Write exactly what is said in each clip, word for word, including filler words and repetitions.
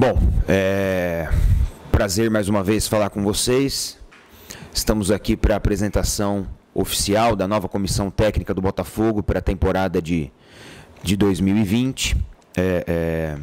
Bom, é prazer mais uma vez falar com vocês. Estamos aqui para a apresentação oficial da nova comissão técnica do Botafogo para a temporada de, de dois mil e vinte. É, é,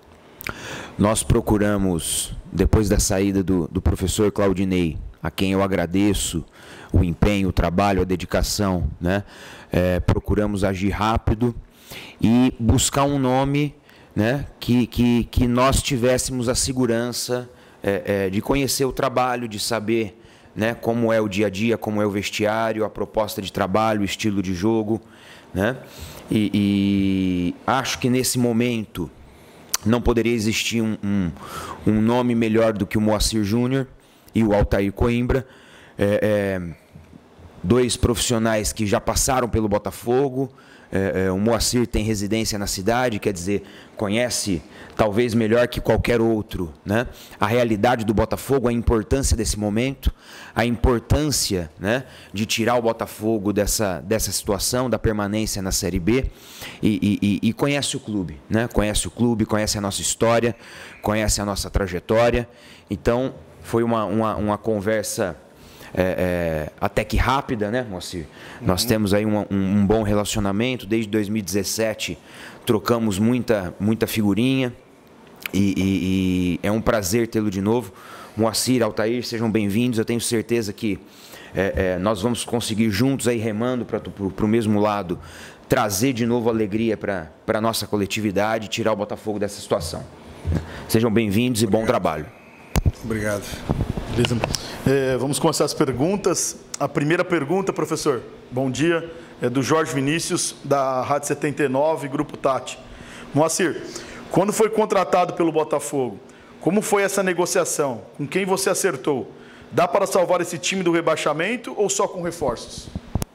nós procuramos, depois da saída do, do professor Claudinei, a quem eu agradeço o empenho, o trabalho, a dedicação, né? É, procuramos agir rápido e buscar um nome, né, que, que, que nós tivéssemos a segurança é, é, de conhecer o trabalho, de saber, né, como é o dia a dia, como é o vestiário, a proposta de trabalho, o estilo de jogo, né? E, e acho que nesse momento não poderia existir um, um, um nome melhor do que o Moacir Júnior e o Altair Coimbra, é, é, dois profissionais que já passaram pelo Botafogo. É, é, o Moacir tem residência na cidade, quer dizer, conhece talvez melhor que qualquer outro, né, a realidade do Botafogo, a importância desse momento, a importância, né, de tirar o Botafogo dessa, dessa situação, da permanência na Série B, e, e, e conhece o clube, né, conhece o clube, conhece a nossa história, conhece a nossa trajetória. Então, foi uma, uma, uma conversa É, é, até que rápida, né, Moacir? Uhum. Nós temos aí um, um, um bom relacionamento, desde dois mil e dezessete trocamos muita, muita figurinha e, e, e é um prazer tê-lo de novo. Moacir, Altair, sejam bem-vindos. Eu tenho certeza que é, é, nós vamos conseguir juntos, aí remando para o mesmo lado, trazer de novo alegria para a nossa coletividade, tirar o Botafogo dessa situação. Sejam bem-vindos e bom trabalho. Obrigado. Beleza. É, vamos começar as perguntas. A primeira pergunta, professor, bom dia, é do Jorge Vinícius, da Rádio setenta e nove, Grupo Tati. Moacir, quando foi contratado pelo Botafogo, como foi essa negociação? Com quem você acertou? Dá para salvar esse time do rebaixamento ou só com reforços?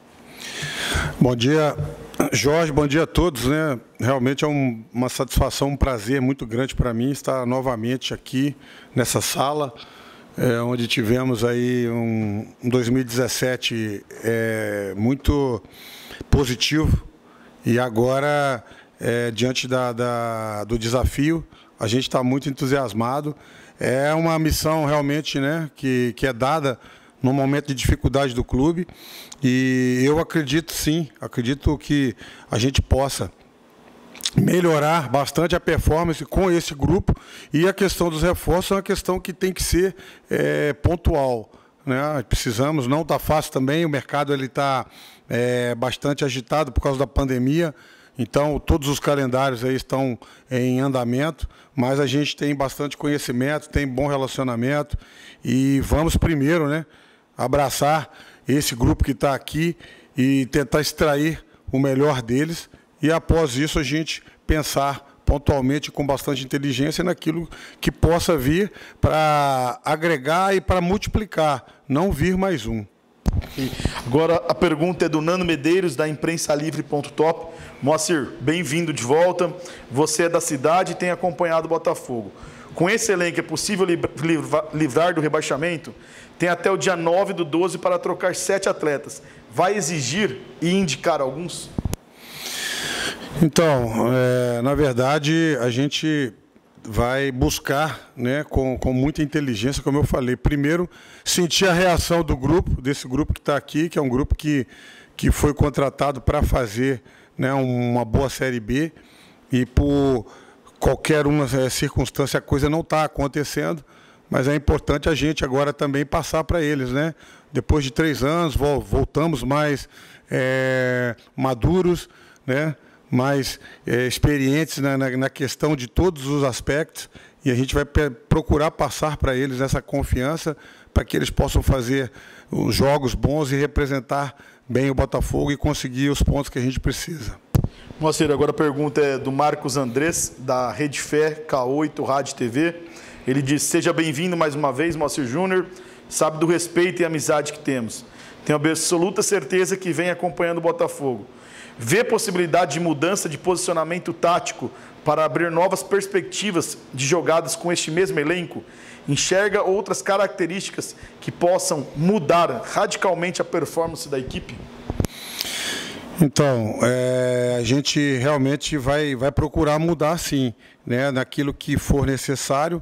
Bom dia, Jorge, bom dia a todos, né? Realmente é um, uma satisfação, um prazer muito grande para mim estar novamente aqui nessa sala, É, onde tivemos aí um, um dois mil e dezessete é, muito positivo e agora, é, diante da, da, do desafio, a gente está muito entusiasmado. É uma missão realmente, né, que, que é dada no momento de dificuldade do clube e eu acredito sim, acredito que a gente possa melhorar bastante a performance com esse grupo, e a questão dos reforços é uma questão que tem que ser é, pontual, né? Precisamos, não está fácil também, o mercado ele está é, bastante agitado por causa da pandemia, então todos os calendários aí estão em andamento, mas a gente tem bastante conhecimento, tem bom relacionamento e vamos primeiro, né, abraçar esse grupo que está aqui e tentar extrair o melhor deles. E após isso a gente pensar pontualmente com bastante inteligência naquilo que possa vir para agregar e para multiplicar, não vir mais um. Agora a pergunta é do Nano Medeiros, da imprensa livre ponto top. Moacir, bem-vindo de volta. Você é da cidade e tem acompanhado o Botafogo. Com esse elenco é possível livrar do rebaixamento? Tem até o dia nove do doze para trocar sete atletas. Vai exigir e indicar alguns? Então, é, na verdade, a gente vai buscar, né, com, com muita inteligência, como eu falei, primeiro, sentir a reação do grupo, desse grupo que está aqui, que é um grupo que, que foi contratado para fazer, né, uma boa Série B, e por qualquer uma circunstância a coisa não está acontecendo, mas é importante a gente agora também passar para eles, né? Depois de três anos, voltamos mais é, maduros, né? mais é, experientes na, na, na questão de todos os aspectos, e a gente vai procurar passar para eles essa confiança para que eles possam fazer os jogos bons e representar bem o Botafogo e conseguir os pontos que a gente precisa. Moacir, agora a pergunta é do Marcos Andrés, da Rede Fé, K oito, Rádio T V. Ele diz: seja bem-vindo mais uma vez, Moacir Júnior, sabe do respeito e amizade que temos. Tenho absoluta certeza que vem acompanhando o Botafogo. Vê possibilidade de mudança de posicionamento tático para abrir novas perspectivas de jogadas com este mesmo elenco? Enxerga outras características que possam mudar radicalmente a performance da equipe? Então, é, a gente realmente vai, vai procurar mudar, sim, né, naquilo que for necessário.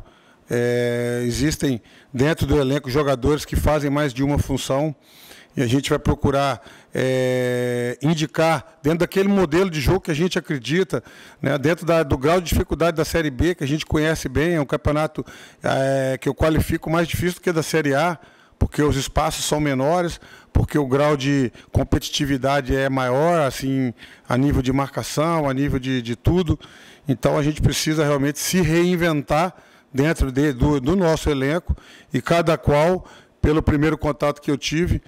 É, existem dentro do elenco jogadores que fazem mais de uma função e a gente vai procurar é, indicar dentro daquele modelo de jogo que a gente acredita, né, dentro da, do grau de dificuldade da Série B, que a gente conhece bem, é um campeonato é, que eu qualifico mais difícil do que da Série A, porque os espaços são menores, porque o grau de competitividade é maior, assim, a nível de marcação, a nível de, de tudo. Então a gente precisa realmente se reinventar dentro de, do, do nosso elenco, e cada qual, pelo primeiro contato que eu tive,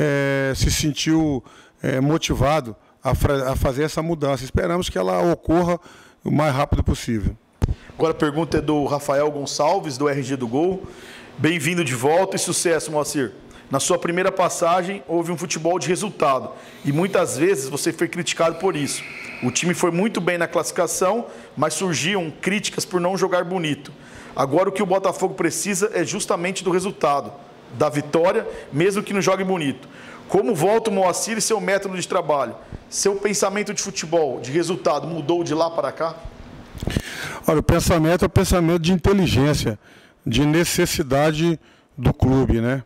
é, se sentiu é, motivado a, a fazer essa mudança. Esperamos que ela ocorra o mais rápido possível. Agora a pergunta é do Rafael Gonçalves, do R G do Gol. Bem-vindo de volta e sucesso, Moacir. Na sua primeira passagem, houve um futebol de resultado e muitas vezes você foi criticado por isso. O time foi muito bem na classificação, mas surgiam críticas por não jogar bonito. Agora o que o Botafogo precisa é justamente do resultado, da vitória, mesmo que não jogue bonito. Como volta o Moacir e seu método de trabalho? Seu pensamento de futebol, de resultado, mudou de lá para cá? Olha, o pensamento é o pensamento de inteligência, de necessidade do clube, né?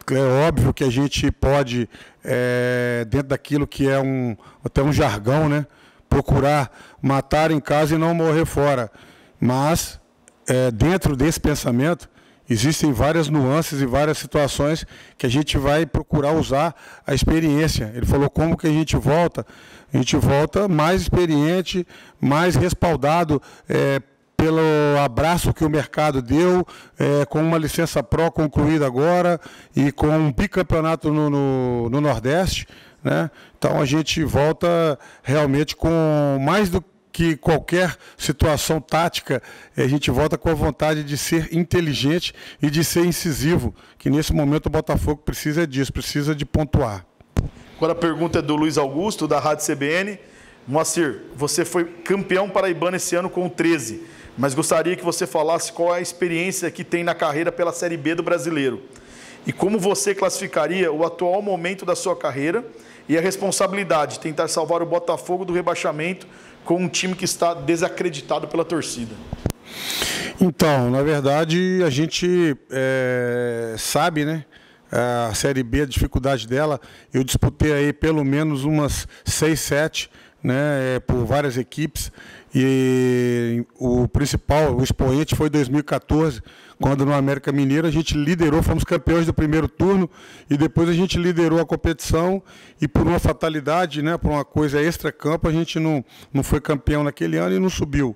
É óbvio que a gente pode, é, dentro daquilo que é um, até um jargão, né, procurar matar em casa e não morrer fora. Mas, é, dentro desse pensamento, existem várias nuances e várias situações que a gente vai procurar usar a experiência. Ele falou como que a gente volta. A gente volta mais experiente, mais respaldado, é, pelo abraço que o mercado deu, é, com uma licença Pro concluída agora e com um bicampeonato no, no, no Nordeste, né? Então a gente volta realmente com mais do que qualquer situação tática, a gente volta com a vontade de ser inteligente e de ser incisivo, que nesse momento o Botafogo precisa disso, precisa de pontuar. Agora a pergunta é do Luiz Augusto, da Rádio C B N. Moacir, você foi campeão paraibano esse ano com o treze, mas gostaria que você falasse qual é a experiência que tem na carreira pela Série B do Brasileiro. E como você classificaria o atual momento da sua carreira e a responsabilidade de tentar salvar o Botafogo do rebaixamento com um time que está desacreditado pela torcida? Então, na verdade, a gente é, sabe, né? A Série B, a dificuldade dela. Eu disputei aí pelo menos umas seis, sete, né, por várias equipes. E o principal, o expoente foi dois mil e quatorze, quando no América Mineiro a gente liderou, fomos campeões do primeiro turno e depois a gente liderou a competição e por uma fatalidade, né, por uma coisa extra-campo, a gente não, não foi campeão naquele ano e não subiu.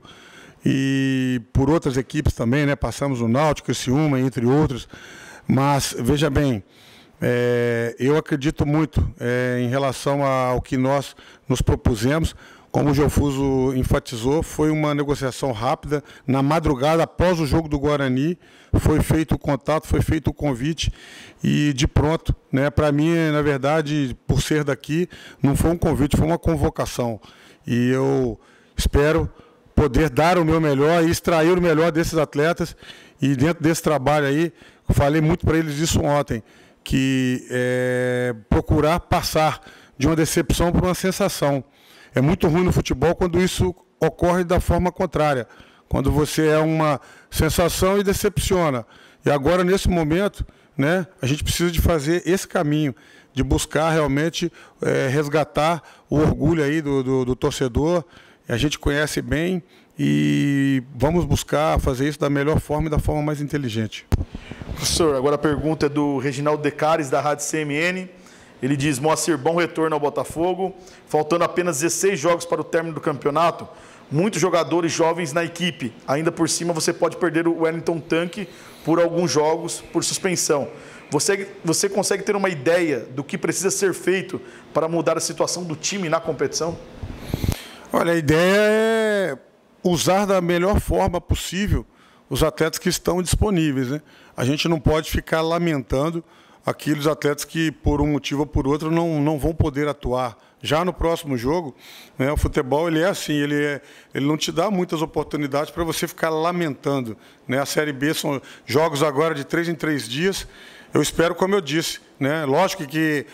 E por outras equipes também, né, passamos o Náutico, Criciúma, entre outros. Mas, veja bem, é, eu acredito muito é, em relação ao que nós nos propusemos. Como o Gelfuso enfatizou, foi uma negociação rápida. Na madrugada, após o jogo do Guarani, foi feito o contato, foi feito o convite e de pronto, né, para mim, na verdade, por ser daqui, não foi um convite, foi uma convocação. E eu espero poder dar o meu melhor e extrair o melhor desses atletas. E dentro desse trabalho aí, eu falei muito para eles isso ontem, que é, procurar passar de uma decepção para uma sensação. É muito ruim no futebol quando isso ocorre da forma contrária, quando você é uma sensação e decepciona. E agora, nesse momento, né, a gente precisa de fazer esse caminho, de buscar realmente é, resgatar o orgulho aí do, do, do torcedor. A gente conhece bem e vamos buscar fazer isso da melhor forma e da forma mais inteligente. Professor, agora a pergunta é do Reginaldo Decares, da Rádio C M N. Ele diz: Moacir, bom retorno ao Botafogo. Faltando apenas dezesseis jogos para o término do campeonato, muitos jogadores jovens na equipe. Ainda por cima, você pode perder o Wellington Tanque por alguns jogos, por suspensão. Você, você consegue ter uma ideia do que precisa ser feito para mudar a situação do time na competição? Olha, a ideia é usar da melhor forma possível os atletas que estão disponíveis, né? A gente não pode ficar lamentando aqueles atletas que, por um motivo ou por outro, não, não vão poder atuar. Já no próximo jogo, né, o futebol ele é assim, ele, é, ele não te dá muitas oportunidades para você ficar lamentando, né? A Série B são jogos agora de três em três dias. Eu espero, como eu disse, né, lógico que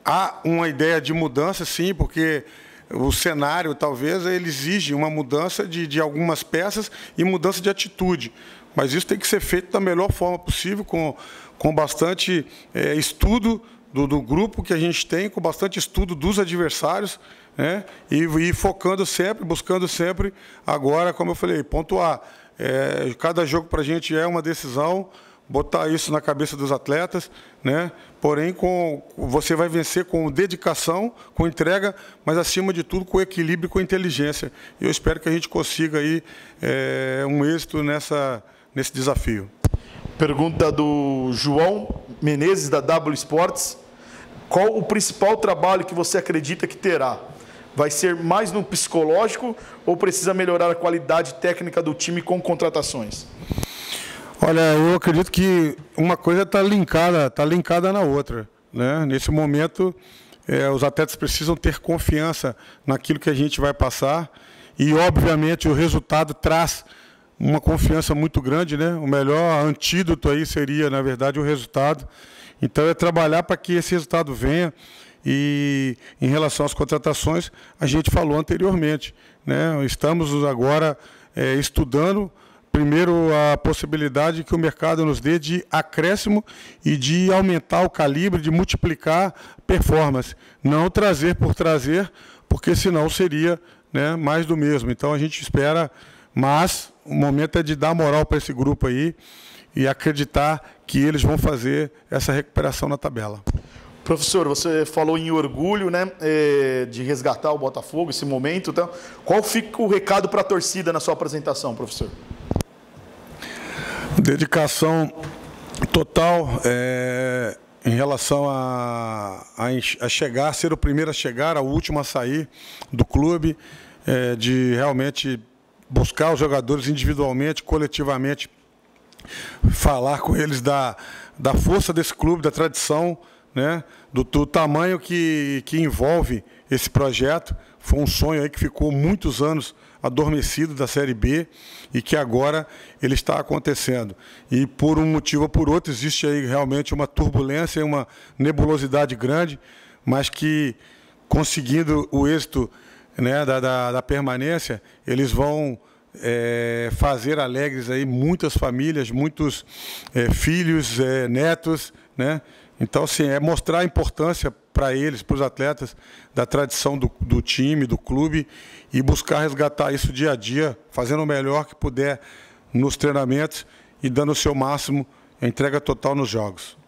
há uma ideia de mudança, sim, porque o cenário, talvez, ele exige uma mudança de, de algumas peças e mudança de atitude. Mas isso tem que ser feito da melhor forma possível, com, com bastante é, estudo do, do grupo que a gente tem, com bastante estudo dos adversários, né? E, e focando sempre, buscando sempre, agora, como eu falei, pontuar. É, cada jogo para a gente é uma decisão, botar isso na cabeça dos atletas, né? Porém, com, você vai vencer com dedicação, com entrega, mas, acima de tudo, com equilíbrio e com inteligência. E eu espero que a gente consiga aí, é, um êxito nessa, nesse desafio. Pergunta do João Menezes, da W Sports. Qual o principal trabalho que você acredita que terá? Vai ser mais no psicológico ou precisa melhorar a qualidade técnica do time com contratações? Olha, eu acredito que uma coisa está linkada, tá linkada na outra, né? Nesse momento, é, os atletas precisam ter confiança naquilo que a gente vai passar e, obviamente, o resultado traz uma confiança muito grande, né? O melhor antídoto aí seria, na verdade, o resultado. Então, é trabalhar para que esse resultado venha. E, em relação às contratações, a gente falou anteriormente, né? Estamos agora é, estudando, primeiro, a possibilidade que o mercado nos dê de acréscimo e de aumentar o calibre, de multiplicar performance. Não trazer por trazer, porque senão seria, né, mais do mesmo. Então, a gente espera, mas o momento é de dar moral para esse grupo aí e acreditar que eles vão fazer essa recuperação na tabela. Professor, você falou em orgulho, né, de resgatar o Botafogo, esse momento. Então, qual fica o recado para a torcida na sua apresentação, professor? Dedicação total é, em relação a, a, a chegar, ser o primeiro a chegar, o último a sair do clube, é, de realmente buscar os jogadores individualmente, coletivamente, falar com eles da, da força desse clube, da tradição, né, do, do tamanho que, que envolve esse projeto. Foi um sonho aí que ficou muitos anos adormecido da Série B e que agora ele está acontecendo. E por um motivo ou por outro existe aí realmente uma turbulência, uma nebulosidade grande, mas que, conseguindo o êxito, né, da, da, da permanência, eles vão é, fazer alegres aí muitas famílias, muitos é, filhos, é, netos, né? Então, assim, é mostrar a importância para eles, para os atletas, da tradição do, do time, do clube, e buscar resgatar isso dia a dia, fazendo o melhor que puder nos treinamentos e dando o seu máximo, a entrega total nos jogos.